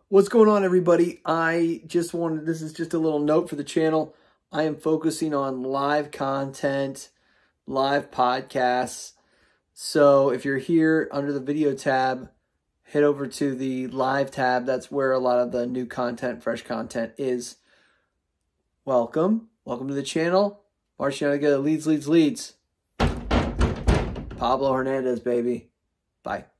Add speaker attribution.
Speaker 1: What's going on, everybody? This is just a little note for the channel. I am focusing on live content, live podcasts. So if you're here under the video tab, head over to the live tab. That's where a lot of the new content, fresh content is. Welcome to the channel. Marching on together, leads. Pablo Hernandez, baby. Bye.